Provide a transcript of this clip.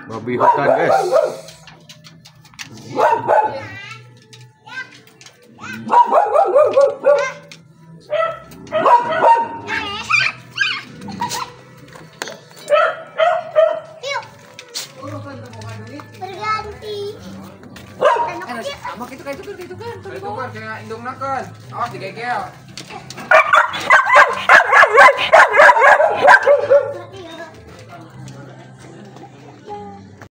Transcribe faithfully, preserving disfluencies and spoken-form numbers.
Babi hutan, guys. Berganti. Sama gitu kayak itu kan, itu kan, itu kan kayak indung nakan. Awas digegel.